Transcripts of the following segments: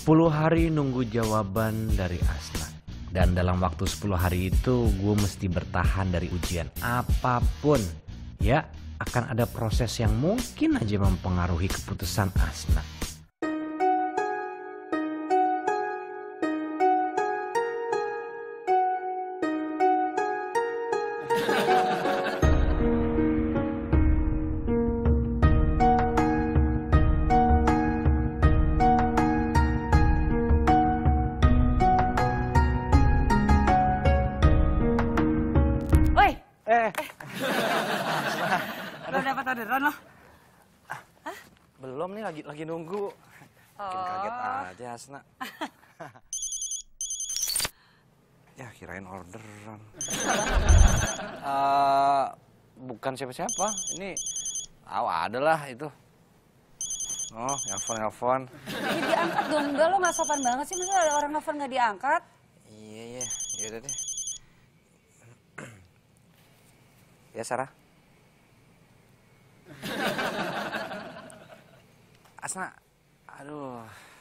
10 hari nunggu jawaban dari Asna. Dan dalam waktu 10 hari itu gue mesti bertahan dari ujian apapun. Ya, akan ada proses yang mungkin aja mempengaruhi keputusan Asna. Lo dapat orderan lo? Hah? Belum nih, lagi nunggu. Bikin kaget aja Asna. Ya kirain orderan. Bukan siapa-siapa. Ini ada lah itu. Oh, nelfon. Ini diangkat dong, enggak lo nggak sopan banget sih. Masa ada orang nelfon nggak diangkat? Iya, yaudah deh. Ya Sarah. Asna, aduh.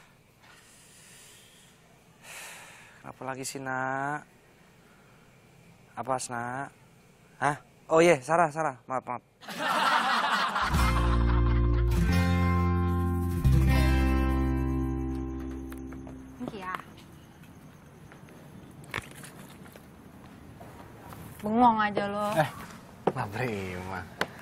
Kenapa lagi sih, Nak? Apa, Asna? Hah? Oh iya, Sarah. Maaf. Iya. Bengong aja lo. Nggak terima.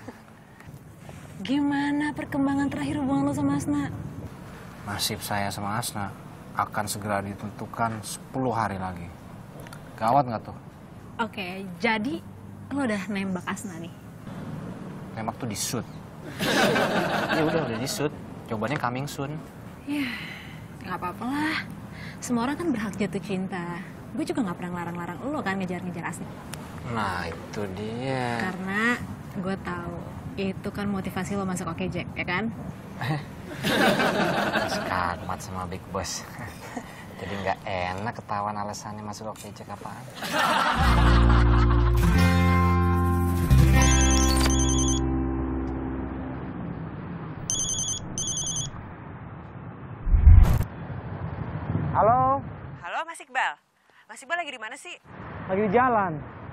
Gimana perkembangan terakhir hubungan lo sama Asna? Nasib saya sama Asna akan segera ditentukan 10 hari lagi. Gawat nggak tuh? Oke, jadi lo udah nembak Asna nih? Nembak tuh di-shoot. Ya udah di-shoot. Jawabannya coming soon. Ya, nggak apa-apa lah. Semua orang kan berhak jatuh cinta. Gue juga nggak pernah ngelarang-larang lo kan ngejar-ngejar Asna. Nah, itu dia. Karena gue tahu itu kan motivasi lo masuk Oke Jack, ya kan? Sekarmat sama Big Boss. Jadi nggak enak ketahuan alasannya masuk Oke Jack apaan. Halo, Halo Mas Iqbal. Mas Iqbal lagi di mana sih? lagi di jalan.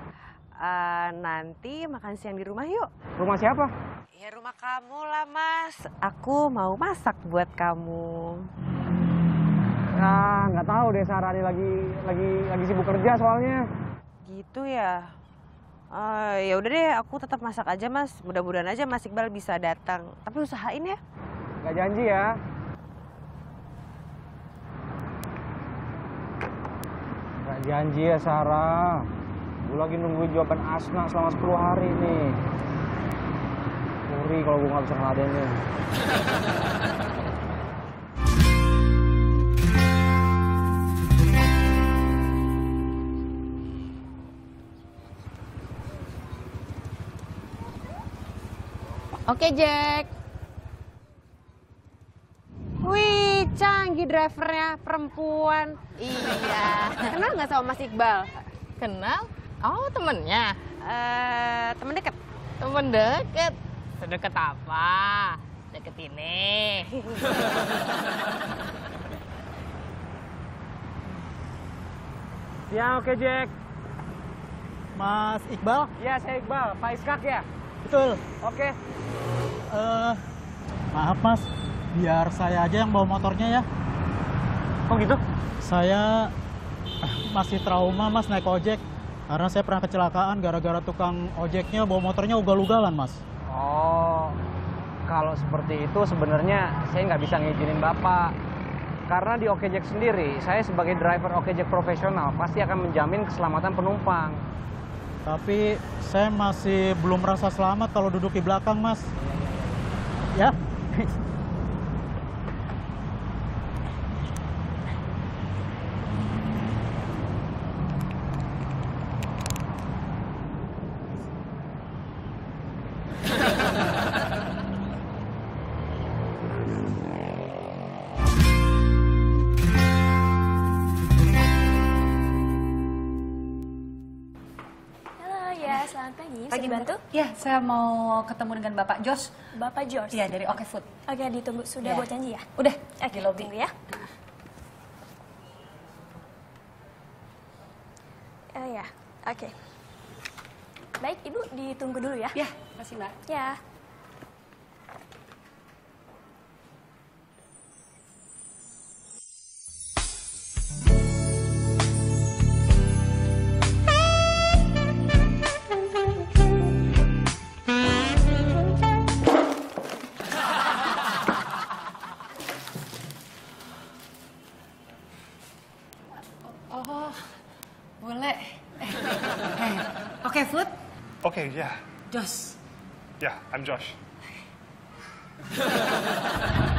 Nanti makan siang di rumah yuk. Rumah siapa? Ya rumah kamu lah Mas. Aku mau masak buat kamu. Nah, nggak tahu deh Sarah ini lagi sibuk kerja soalnya. Gitu ya. Ya udah deh, aku tetap masak aja Mas. Mudah-mudahan aja Mas Iqbal bisa datang. Tapi usahain ya. Nggak janji ya. Nggak janji ya Sarah. Gue lagi nungguin jawaban Asna selama 10 hari nih. Sorry kalau gue nggak bisa ngeladenin. Oke Jack. Wih, canggih drivernya, perempuan. Iya. Kenal nggak sama Mas Iqbal? Kenal? Oh temennya? Temen deket. Temen deket? Sedekat apa? Deket ini. Ya oke Jack. Mas Iqbal? Ya saya Iqbal, Pak Iskak ya? Betul. Oke. Maaf mas, biar saya aja yang bawa motornya ya. Kok gitu? Saya masih trauma mas naik ojek. Karena saya pernah kecelakaan gara-gara tukang ojeknya bawa motornya ugal-ugalan mas. Oh, kalau seperti itu sebenarnya saya nggak bisa ngizinin Bapak. Karena di Oke Jack sendiri, saya sebagai driver Oke Jack profesional pasti akan menjamin keselamatan penumpang. Tapi saya masih belum merasa selamat kalau duduk di belakang mas. Ya? Selamat pagi, bisa dibantu? Ya, saya mau ketemu dengan Bapak Jos. Bapak George? Iya, dari Oke Food. Oke, ditunggu. Sudah Ya. buat janji ya? Udah, Oke, di lobby. tunggu ya. ya? Oke. Baik, Ibu ditunggu dulu ya. Ya, makasih Mbak. Ya. Oh, boleh. Oke, Food. Okay, yeah. Josh. Yeah, I'm Josh.